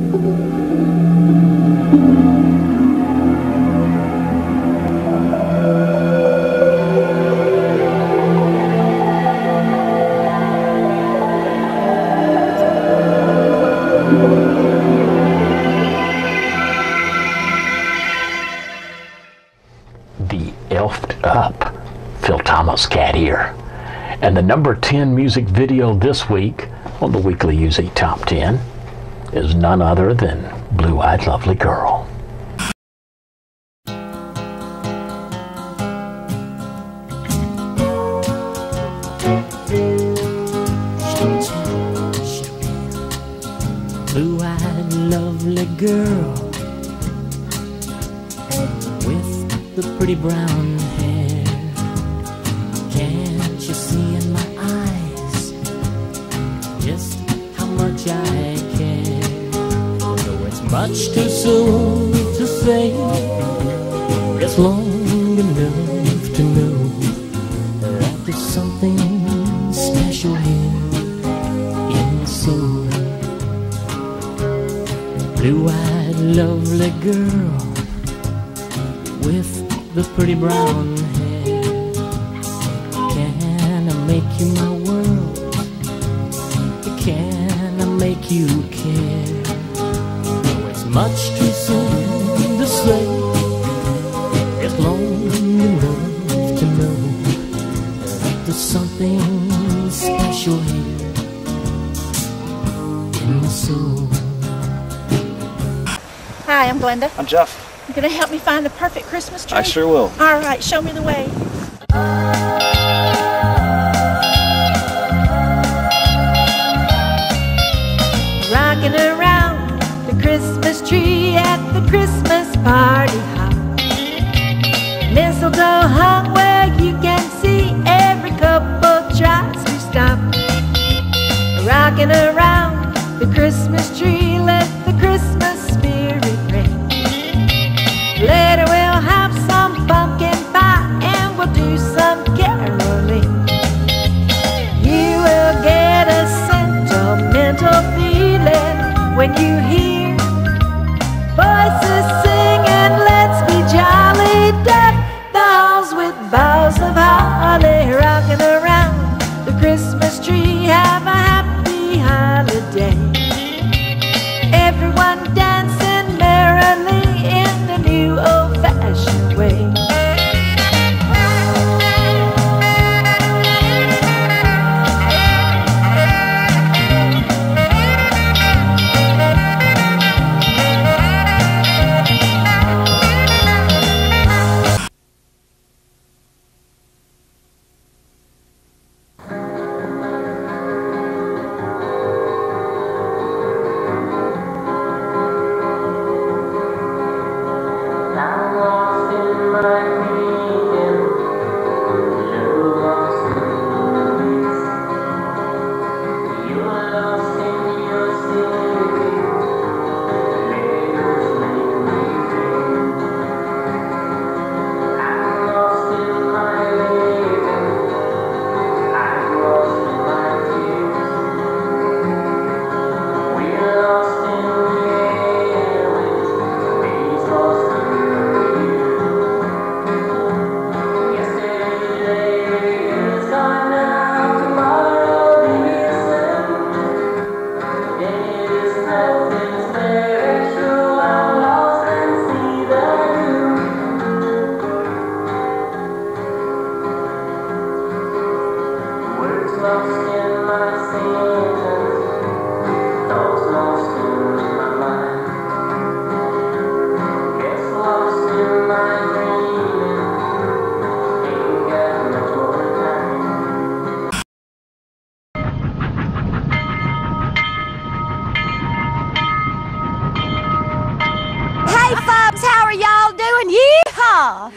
The Elfed Up Phil Thomas Cat here. And the number 10 music video this week on the Weekly UZ Top 10 is none other than Blue Eyed Lovely Girl. Blue-eyed lovely girl with the pretty brown hair. Can't you see in my eyes just how much I care? Though it's much too soon to say, it's long enough to know that there's something special here in my soul. Blue-eyed lovely girl with the pretty brown hair. Can I make you my world? Can I make you care? Though it's much too soon to say, it's long enough to know that there's something special here in my soul. Hi, I'm Glenda. I'm Jeff. You gonna help me find the perfect Christmas tree? I sure will. All right, show me the way. Rocking around the Christmas tree at the Christmas party hop. Mistletoe hung where you can see every couple tries to stop. Rocking around the Christmas tree, let the Christmas spirit reign. Later we'll have some pumpkin pie and we'll do some caroling. You will get a sentimental feeling when you hear voices singing, let's be jolly. Deck the halls with boughs of holly. Rocking around the Christmas tree, have a happy holiday. Everyone dancing merrily in the new old-fashioned way. Hey folks, how are y'all doing? Yeehaw!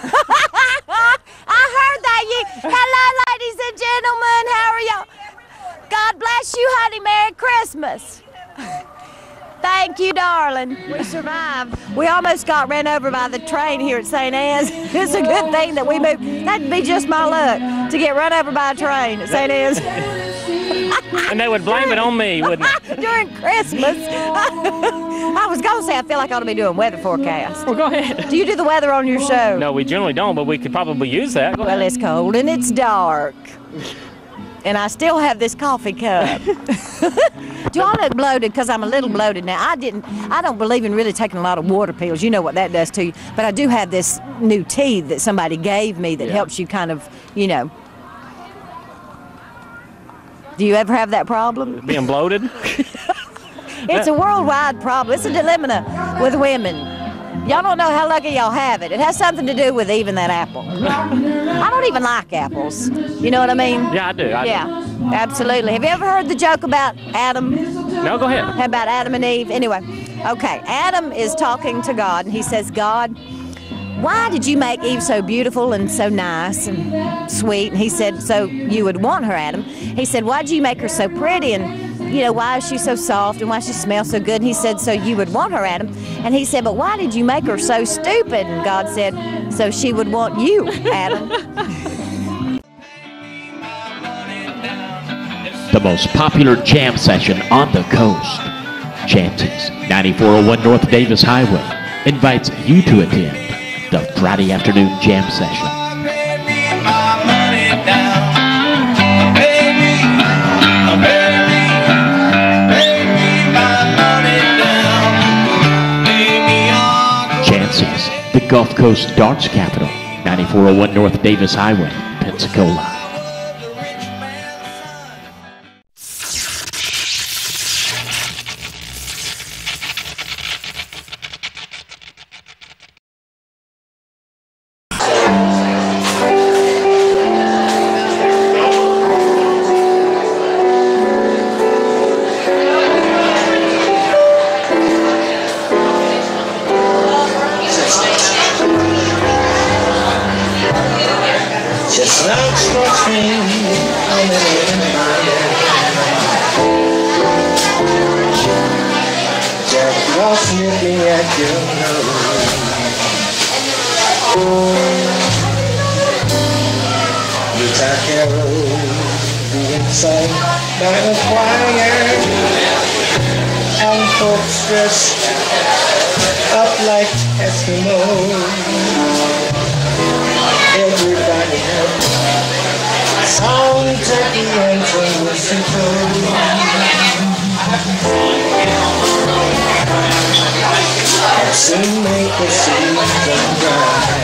I heard that hello ladies and gentlemen, how are y'all? God bless you, honey, Merry Christmas. Thank you, darling. We survived. We almost got ran over by the train here at St. Anne's. It's a good thing that we moved. That'd be just my luck, to get run over by a train at St. Anne's. And they would blame it on me, wouldn't it? during Christmas. I was going to say I feel like I ought to be doing weather forecast. Well, go ahead. Do you do the weather on your show? No, we generally don't, but we could probably use that. Go Well, ahead. it's cold and it's dark. And I still have this coffee cup. Do I look bloated? Because I'm a little bloated now. I don't believe in really taking a lot of water pills. You know what that does to you. But I do have this new tea that somebody gave me that helps you kind of, you know. Do you ever have that problem? Being bloated? It's a worldwide problem. It's a dilemma with women. Y'all don't know how lucky y'all have it. It has something to do with even that apple. I don't even like apples. You know what I mean? Yeah, I do. Yeah, absolutely. Have you ever heard the joke about Adam? No, go ahead. About Adam and Eve? Anyway, okay. Adam is talking to God, and he says, God, why did you make Eve so beautiful and so nice and sweet? And he said, so you would want her, Adam. He said, why did you make her so pretty? And you know, why is she so soft and why she smells so good? And he said, so you would want her, Adam. And he said, but why did you make her so stupid? And God said, so she would want you, Adam. The most popular jam session on the coast. Chances 9401 North Davis Highway invites you to attend the Friday afternoon jam session. Chances, the Gulf Coast Darts Capital, 9401 North Davis Highway, Pensacola. Nipping at your nose. Guitar carols being sung by a choir, and folks dressed up like Eskimos. Everybody had song, turkey, and some mistletoe. Soon make the season dry.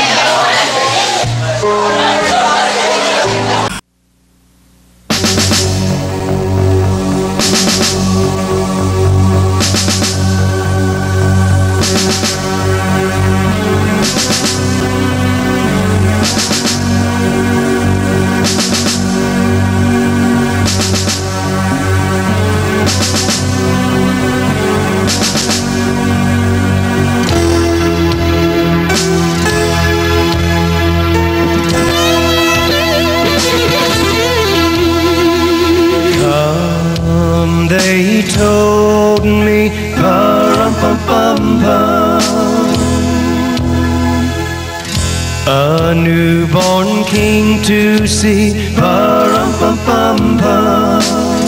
They told me, pa-rum-pum-pum-pum, a newborn king to see, pa-rum-pum-pum-pum.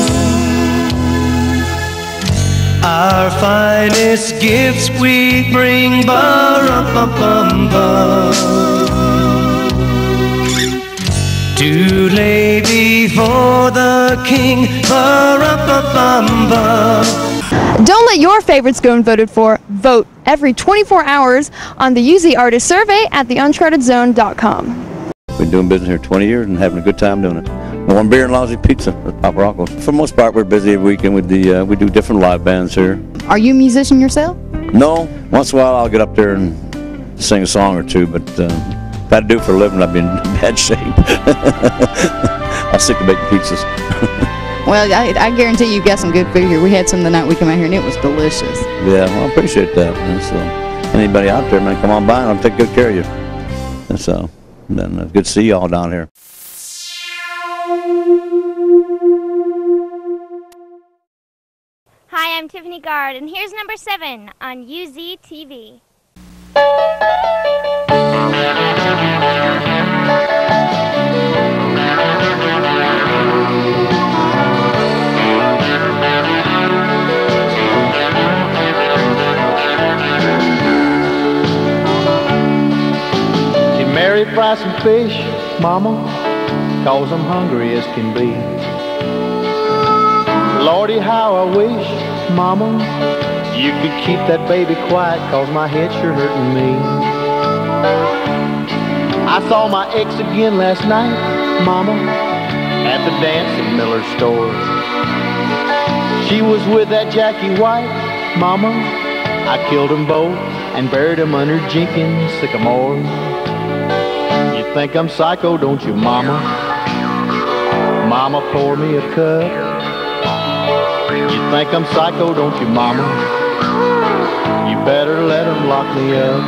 Our finest gifts we bring, pa-rum-pum-pum-pum, to lay before the king, ba-rum-ba-bum-bum. Don't let your favorites go unvoted for. Vote every 24 hours on the UZ Artist Survey at theunchartedzone.com. Been doing business here 20 years and having a good time doing it. Warm beer and lousy pizza at Papa Rocco's. For the most part, we're busy every weekend with the, we do different live bands here. Are you a musician yourself? No, once in a while I'll get up there and sing a song or two, but if I had to do it for a living, I'd be in bad shape. I'll stick to baking pizzas. Well, I guarantee you got some good food here. We had some the night we came out here and it was delicious. Yeah, well, I appreciate that. And so, anybody out there, man, come on by and I'll take good care of you. And so, then good to see you all down here. Hi, I'm Tiffany Gard, and here's number 7 on UZ TV. fry some fish, Mama, 'cause I'm hungry as can be. Lordy, how I wish, Mama, you could keep that baby quiet, 'cause my head's sure hurting me. I saw my ex again last night, Mama, at the dance at Miller's store. She was with that Jackie White, Mama. I killed them both and buried them under Jenkins sycamore. You think I'm psycho, don't you, Mama? Mama, pour me a cup. You think I'm psycho, don't you, Mama? You better let them lock me up.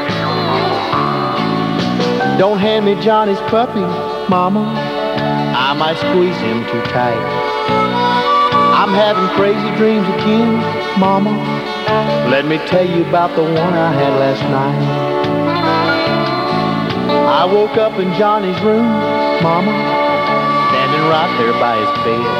Don't hand me Johnny's puppy, Mama. I might squeeze him too tight. I'm having crazy dreams again, Mama. Let me tell you about the one I had last night. I woke up in Johnny's room, Mama, standing right there by his bed.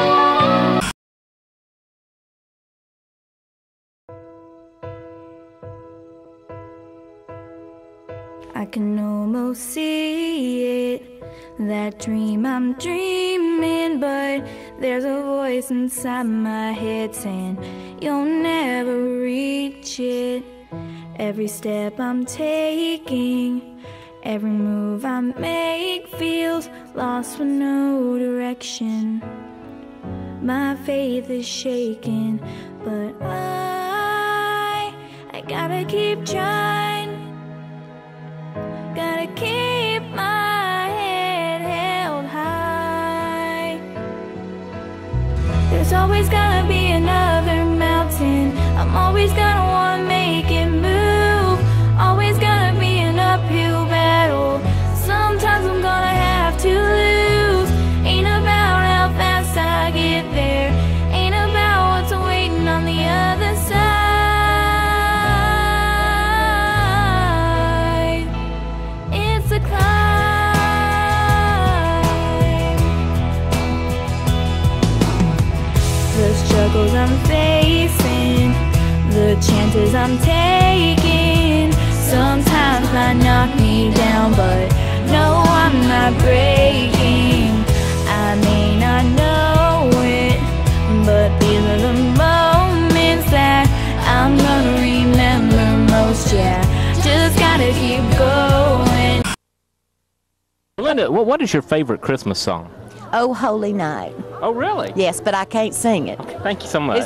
I can almost see it, that dream I'm dreaming, but there's a voice inside my head saying you'll never reach it. Every step I'm taking, every move I make feels lost with no direction. My faith is shaking, but I gotta keep trying. Gotta keep my head held high. There's always gonna be another mountain. I'm always gonna wanna make it move. Always gonna be an uphill battle. Sometimes I'm gonna have to lose. Ain't about how fast I get there. Ain't about what's waiting on the other side. A climb. The struggles I'm facing, the chances I'm taking, sometimes might knock me down, but no, I'm not breaking. I may not know it, but these are the moments that I'm gonna remember most. Yeah, just gotta keep going. Linda, what is your favorite Christmas song? Oh, Holy Night. Oh, really? Yes, but I can't sing it. Okay, thank you so much.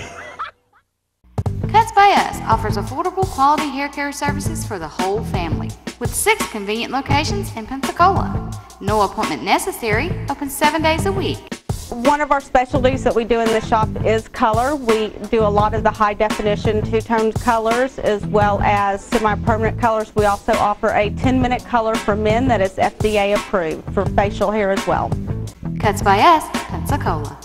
Cuts by Us offers affordable quality hair care services for the whole family with 6 convenient locations in Pensacola. No appointment necessary, open 7 days a week. One of our specialties that we do in the shop is color. We do a lot of the high definition two-toned colors as well as semi-permanent colors. We also offer a 10-minute color for men that is FDA approved for facial hair as well. Cuts by Us, Pensacola.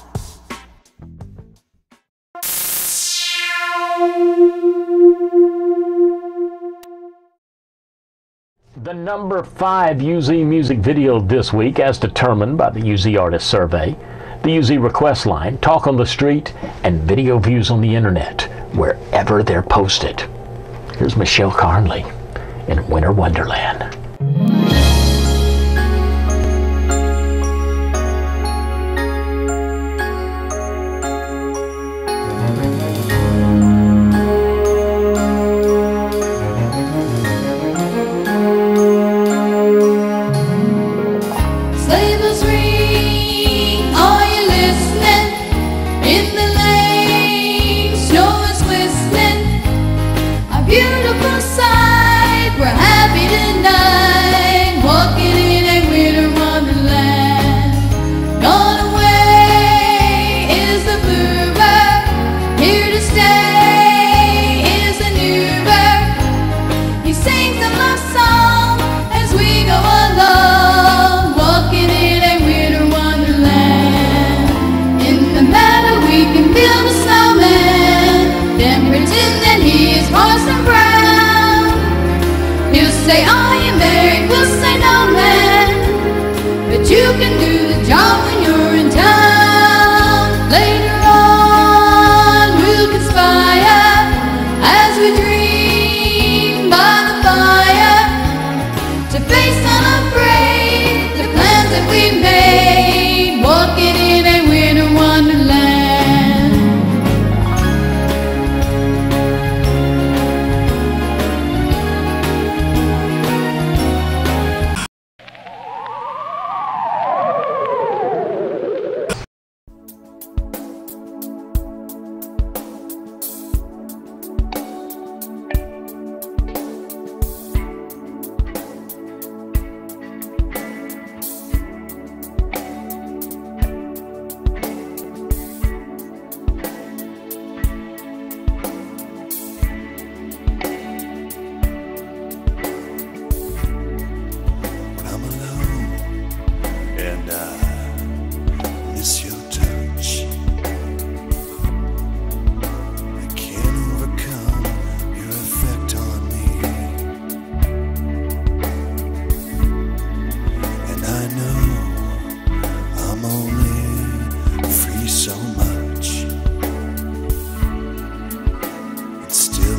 The number 5 UZ music video this week, as determined by the UZ Artist Survey, the UZ request line, talk on the street, and video views on the internet, wherever they're posted. Here's Michelle Carnley in Winter Wonderland. Beautiful sight, we're happy tonight, walking in a winter wonderland. Gone away is the bluebird, here to stay is the new bird. He sings a love song as we go along, walking in a winter wonderland. In the meadow we can build a snowman, then pretend that he is horse and brown. He'll say, are you married? We'll say, no, man, but you can do the job when you're in town. Later on we'll conspire as we dream by the fire to face unobtainium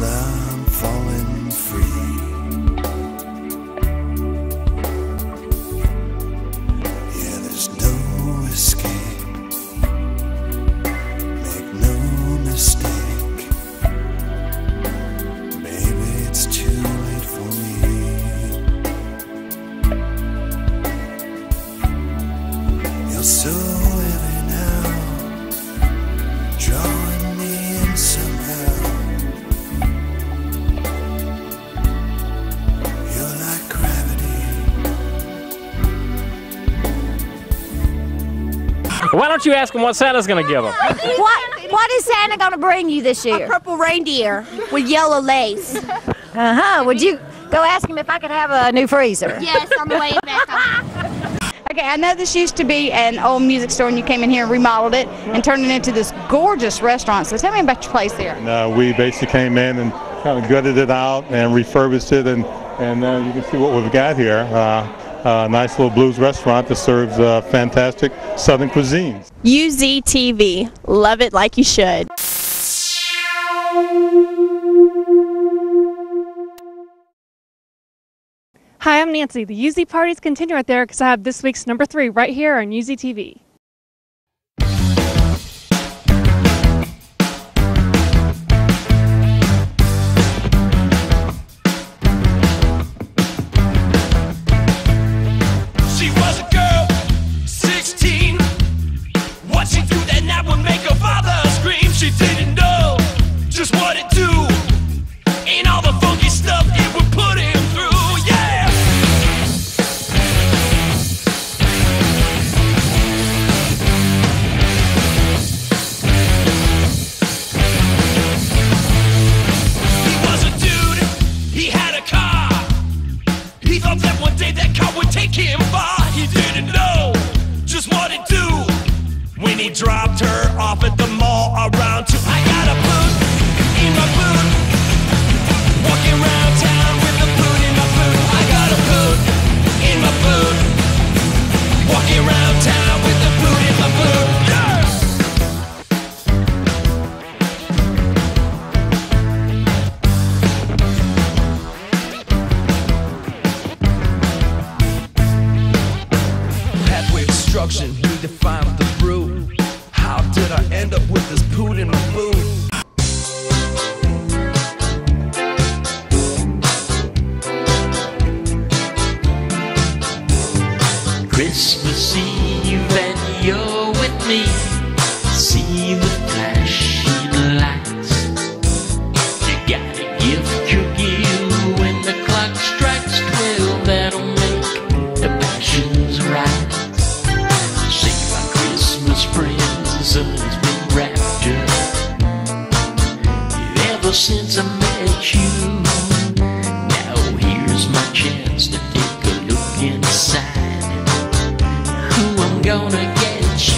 Well, I'm falling free. Yeah, there's no escape. Make no mistake. Maybe it's too late for me. You're so heavy now, drawing me in somehow. You're like gravity. Why don't you ask him what Santa's going to give him? What is Santa gonna bring you this year? A purple reindeer with yellow lace. Would you go ask him if I could have a new freezer? Yes, on the way back. Okay, I know this used to be an old music store and you came in here and remodeled it and turned it into this gorgeous restaurant. So tell me about your place here. We basically came in and kind of gutted it out and refurbished it, and you can see what we've got here. A nice little blues restaurant that serves fantastic Southern cuisine. UZTV. Love it like you should. Hi, I'm Nancy. The UZ parties continue right there because I have this week's number 3 right here on UZTV. She was a girl, 16. What she do that night would make her father scream. She didn't know just what it do, and all the funky stuff it would put him through. Yeah. He was a dude, he had a car. He thought that one day that car would take him far. He didn't know just what it do when he dropped her off at the mall around 2. I got a boot in my boot, walking around town with a boot in my boot. I got a boot in my boot, walking around town with a boot in my boot. Yeah! Pathway obstruction, need to find the root. How did I end up with this boot in my boot? Christmas Eve and you're with me. See the flashing lights. You got a gift you'll give when the clock strikes 12. That'll make the passions right. See my Christmas present's been wrapped up ever since I met you. Now here's my chance to take a look inside. I'm gonna get you.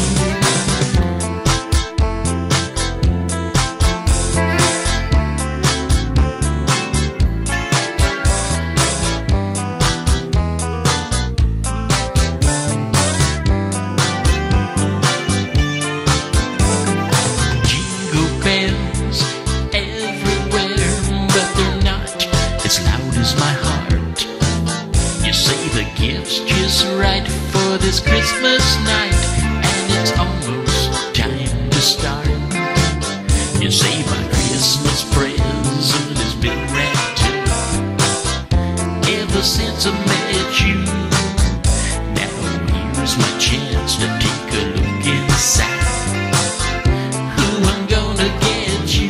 Jingle bells everywhere, but they're not as loud as my heart. You say the gift's just right for this Christmas night, and it's almost time to start. You say my Christmas present has been wrapped up ever since I met you. Now here's my chance to take a look inside. Ooh, I'm gonna get you.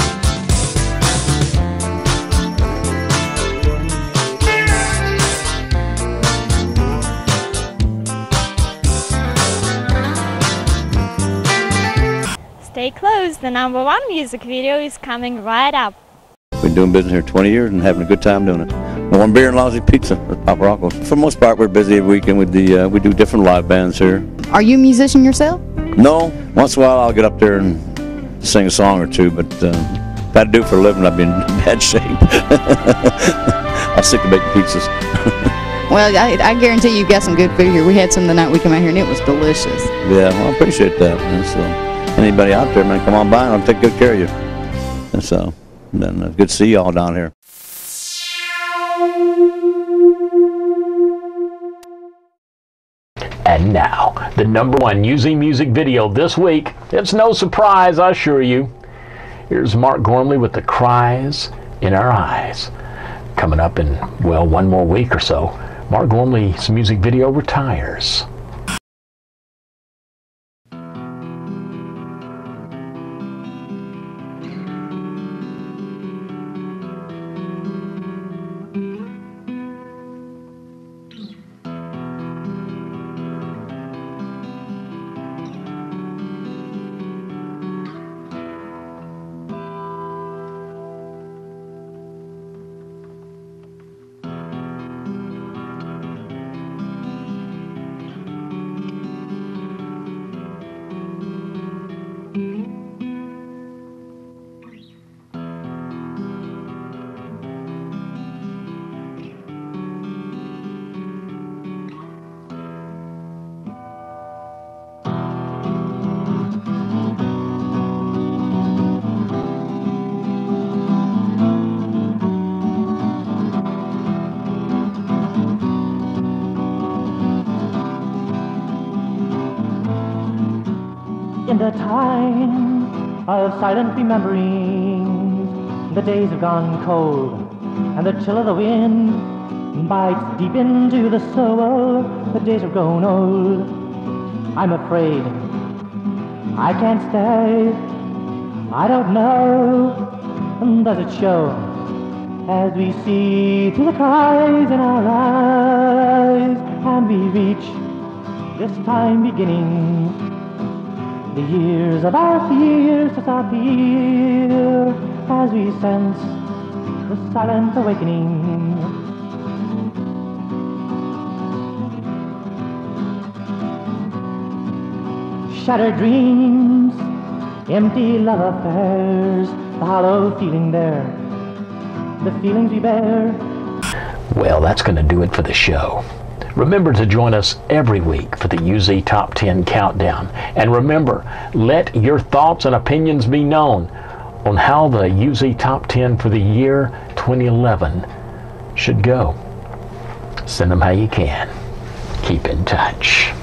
Stay close, the #1 music video is coming right up. Been doing business here 20 years and having a good time doing it. Warm beer and lousy pizza at Papa Rocco's. For the most part, we're busy every weekend with we do different live bands here. Are you a musician yourself? No, once in a while I'll get up there and sing a song or two, but if I had to do it for a living, I'd be in bad shape. I'm sick of baking pizzas. Well, I guarantee you got some good food here. We had some the night we came out here and it was delicious. Yeah, well, I appreciate that. And so anybody out there, man, come on by and I'll take good care of you. And so. And good to see you all down here. And now, the #1 UZ music video this week. It's no surprise, I assure you. Here's Mark Gormley with The Cries in Our Eyes. Coming up in, well, one more week or so, Mark Gormley's music video retires. In the time of silent rememberings, the days have gone cold, and the chill of the wind bites deep into the soul. The days have grown old. I'm afraid I can't stay. I don't know, does it show as we see through the cries in our eyes, and we reach this time beginning. The years of our fears disappear as we sense the silent awakening. Shattered dreams, empty love affairs, the hollow feeling there, the feelings we bear. Well, that's going to do it for the show. Remember to join us every week for the UZ Top 10 Countdown. And remember, let your thoughts and opinions be known on how the UZ Top 10 for the year 2011 should go. Send them how you can. Keep in touch.